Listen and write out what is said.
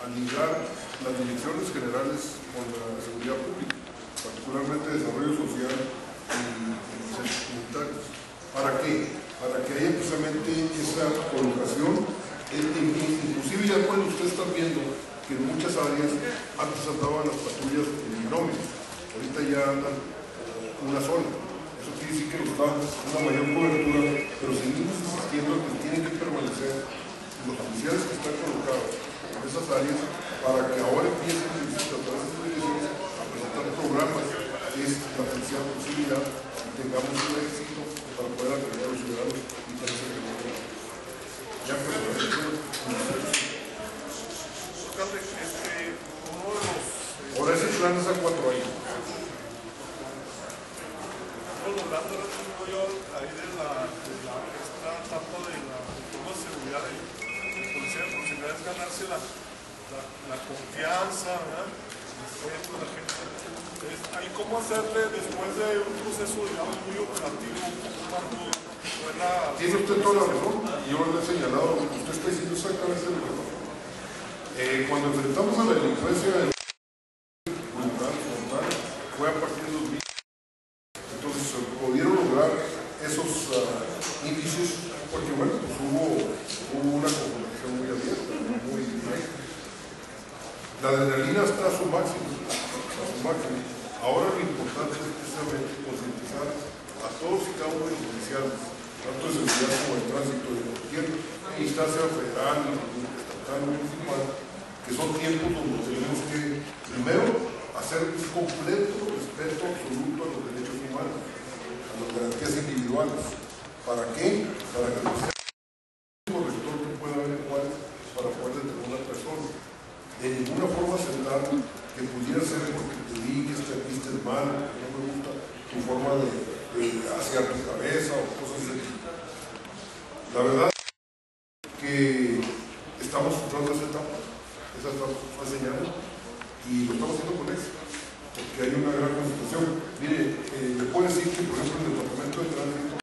ligar las direcciones generales con la seguridad pública, particularmente desarrollo social y centros comunitarios. ¿Para qué? Para que haya precisamente esa colocación, inclusive ya cuando usted está viendo que en muchas áreas antes andaban las patrullas en binomio, ahorita ya andan una sola. Eso quiere decir que nos da una mayor cobertura, pero seguimos insistiendo en que tienen que permanecer los oficiales que están colocados en esas áreas para que ahora empiecen a través de estas direcciones a presentar programas que es la atención a posibilidad y tengamos un éxito para poder atender a los ciudadanos y para ese tema. Ya pues, ahora ese plan es a 4 años. Logrando yo ahí de esta etapa de la seguridad de policía de proximidad es ganarse la confianza, ¿verdad? Respeto de la gente. Ahí cómo hacerle después de un proceso, digamos, muy operativo, tiene usted toda la razón, yo lo he señalado, usted está diciendo exactamente lo mismo. Cuando enfrentamos a la delincuencia frontal, fue a partir de 2000. Entonces pudieron lograr esos índices porque bueno, pues hubo una comunicación muy abierta, muy directa. La adrenalina está a su máximo, Ahora lo importante es precisamente concientizar a todos y cada uno de los oficiales, tanto de seguridad como de tránsito, de cualquier instancia federal, estatal, municipal, que son tiempos donde tenemos que, primero, hacer un completo respeto absoluto a los derechos humanos, a las garantías individuales. ¿Para qué? Para que no sea el corrector que pueda haber en Juárez para poder detener a una persona. De ninguna forma aceptar que pudiera ser porque te di, que vistes mal, que no me gusta tu forma de hacia tu cabeza o cosas así. La verdad es que estamos entrando a esa etapa fue señal y lo estamos haciendo con éxito, porque hay una gran concentración. Mire, le puedo decir que, por ejemplo, en el departamento de tránsito